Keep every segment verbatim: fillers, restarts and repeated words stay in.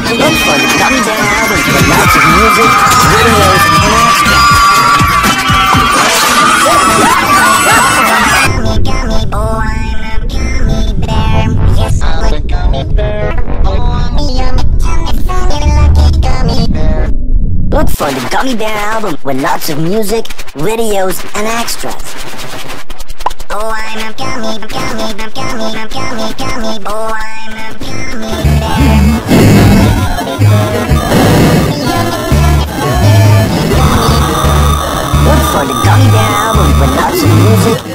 Look for the Gummy Bear album with lots of music, videos, and extras. Gummy, gummy, oh, I'm a gummy bear. Yes, I'm a gummy bear. Oh, I'm yummy, yummy, lucky gummy bear. Look for the Gummy Bear album with lots of music, videos, and extras. Oh, I'm a gummy, gummy, gummy, gummy, gummy, gummy. Oh, I'm a gummy bear. Look for the Gummy Bear album with lots of music.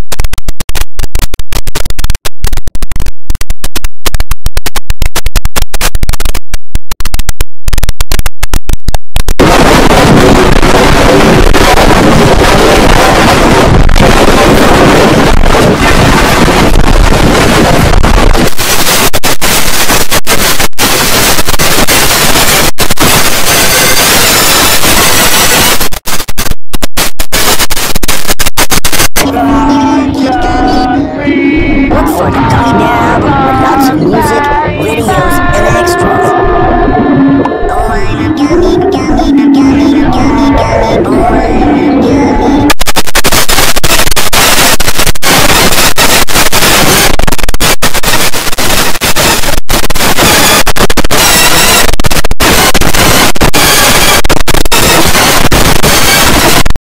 Look for the Gummy Bear album with lots of music, videos, and extras. Oh, I'm a gummy